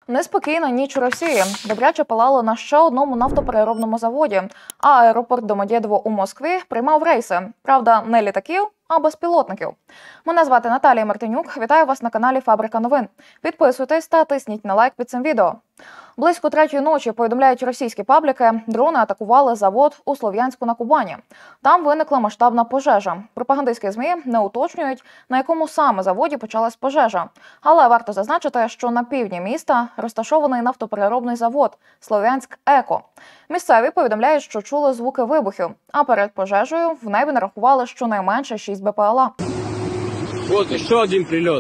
Неспокійна ніч у Росії. Добряче палало на ще одному нафтопереробному заводі, а аеропорт Домодєдово у Москві приймав рейси. Правда, не літаків, а безпілотників. Мене звати Наталія Мартинюк. Вітаю вас на каналі Фабрика новин. Підписуйтесь та тисніть на лайк під цим відео. Близько 3-ї ночі, повідомляють російські пабліки, дрони атакували завод у Слов'янську на Кубані. Там виникла масштабна пожежа. Пропагандистські ЗМІ не уточнюють, на якому саме заводі почалась пожежа. Але варто зазначити, що на півдні міста розташований нафтопереробний завод «Слов'янськ-Еко». Місцеві повідомляють, що чули звуки вибухів, а перед пожежею в небі нарахували щонайменше 6 БПЛА. Вот ще один прильот.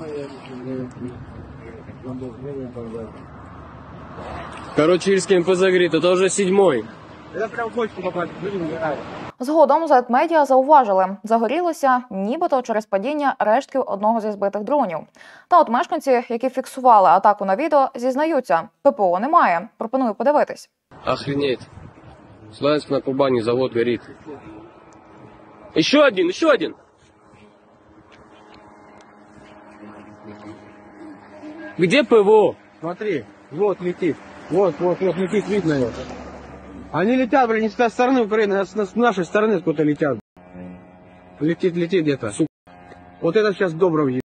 Короче, Ильский МПЗ говорит, это уже 7-й. Это прям хочется попасть. Згодом Z-Media зауважили, загорілося нібито через падіння рештків одного зі збитих дронів. Та от мешканці, які фіксували атаку на відео, зізнаються, ППО немає. Пропоную подивитись. Охренеть. Слов'янськ на Кубани, завод горит. Еще один, еще один. Где ПВО? Смотри, вот летит. Вот летит, видно его. Они летят, блин, не с той стороны Украины, а с нашей стороны откуда летят. Летит где-то. Сука. Вот это сейчас Добров ебет.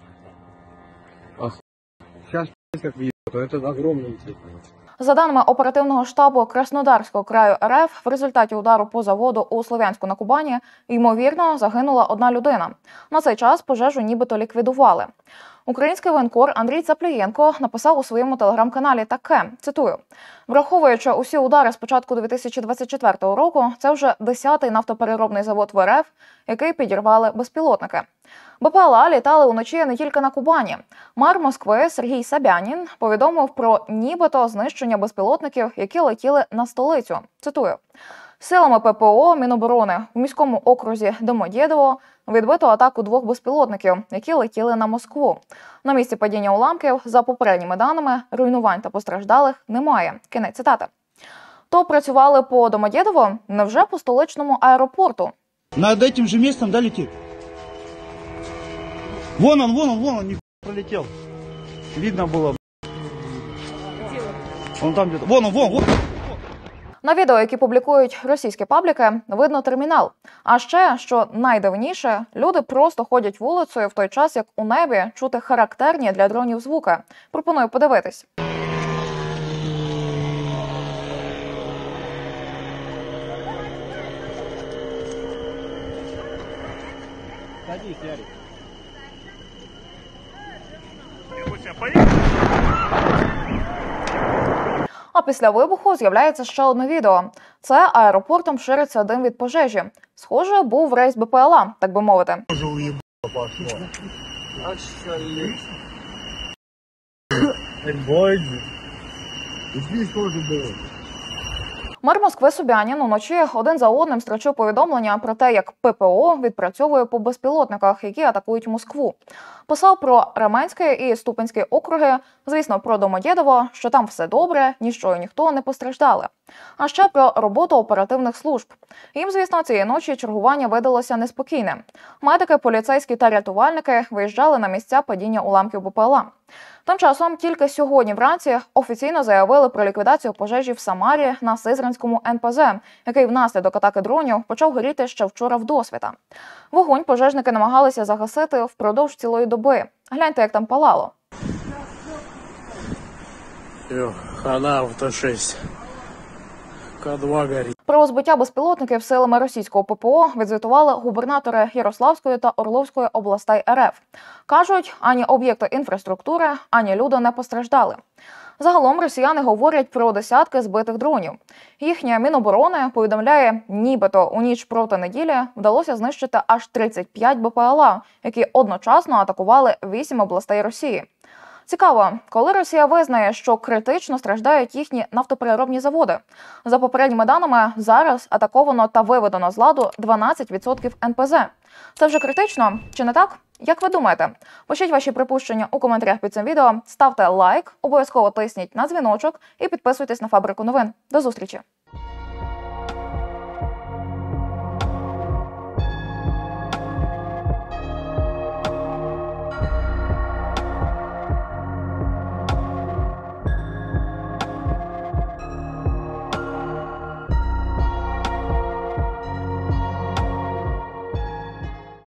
Сейчас как въебет, это огромный летит. За даними оперативного штабу Краснодарського краю РФ, в результаті удару по заводу у Слов'янську на Кубані, ймовірно, загинула одна людина. На цей час пожежу нібито ліквідували. Український воєнкор Андрій Цаплієнко написав у своєму телеграм-каналі таке, цитую: «Враховуючи усі удари з початку 2024 року, це вже 10-й нафтопереробний завод в РФ, який підірвали безпілотники. БПЛА літали уночі не тільки на Кубані. Мер Москви Сергій Собянін повідомив про нібито знищення безпілотників, які летіли на столицю. Цитую: «Силами ППО Міноборони в міському окрузі Домодєдово відбито атаку 2 безпілотників, які летіли на Москву. На місці падіння уламків, за попередніми даними, руйнувань та постраждалих немає». Кінець цитати. То працювали по Домодєдово? Невже по столичному аеропорту? Над этим же местом, да, летит? Вон он, нихуя пролетел. Видно было. Он там где-то. Вон. На відео, які публікують російські пабліки, видно термінал. А ще, що найдивніше, люди просто ходять вулицею в той час, як у небі чути характерні для дронів звуки. Пропоную подивитись. Садись, Ярик. А після вибуху з'являється ще одне відео. Це аеропортом шириться дим від пожежі. Схоже, був рейс БПЛА, так би мовити. Мер Москви Собянін уночі один за одним строчив повідомлення про те, як ППО відпрацьовує по безпілотниках, які атакують Москву. Писав про Раменський і Ступинський округи, звісно, про Домодєдово, що там все добре, ніщо і ніхто не постраждали. А ще про роботу оперативних служб. Їм, звісно, цієї ночі чергування видалося неспокійним. Медики, поліцейські та рятувальники виїжджали на місця падіння уламків БПЛА. Тим часом тільки сьогодні вранці офіційно заявили про ліквідацію пожежі в Самарі на Сизранському НПЗ, який внаслідок атаки дронів почав горіти ще вчора вдосвіта. Вогонь пожежники намагалися загасити впродовж цілої доби. Гляньте, як там палало. Хана, авто-6. К2 горить. Про збиття безпілотників силами російського ППО відзвітували губернатори Ярославської та Орловської областей РФ. Кажуть, ані об'єкти інфраструктури, ані люди не постраждали. Загалом росіяни говорять про десятки збитих дронів. Їхня Міноборони повідомляє, нібито у ніч проти неділі вдалося знищити аж 35 БПЛА, які одночасно атакували 8 областей Росії. Цікаво, коли Росія визнає, що критично страждають їхні нафтопереробні заводи. За попередніми даними, зараз атаковано та виведено з ладу 12% НПЗ. Це вже критично? Чи не так? Як ви думаєте? Пишіть ваші припущення у коментарях під цим відео, ставте лайк, обов'язково тисніть на дзвіночок і підписуйтесь на Фабрику новин. До зустрічі!